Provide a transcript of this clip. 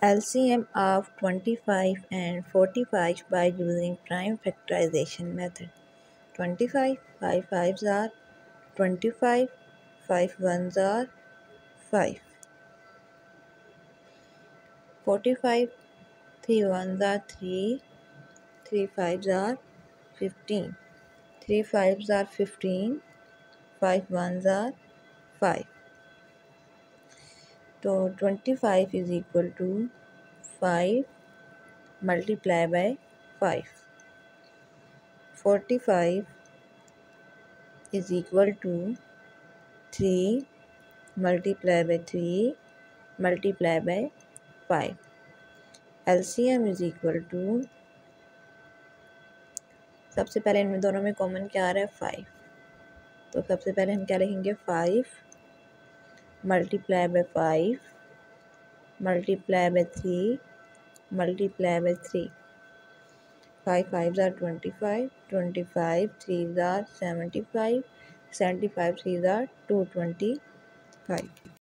LCM of 25 and 45 by using prime factorization method. 25, 5 5s are 25, 5 1s are 5. 45, 3 1s are 3, 3 5s are 15. 3 5s are 15, 5 1s are 5. So 25 is equal to 5 multiplied by 5. 45 is equal to 3 multiplied by 3 multiplied by 5. LCM is equal to, सबसे पहले इन दोनों में common क्या आ रहा है 5, तो सबसे पहले हम क्या लिखेंगे 5 multiply by 5 multiply by 3 multiply by 3. 5 5s are 25, 25 3s are 75, 75 3s are 225.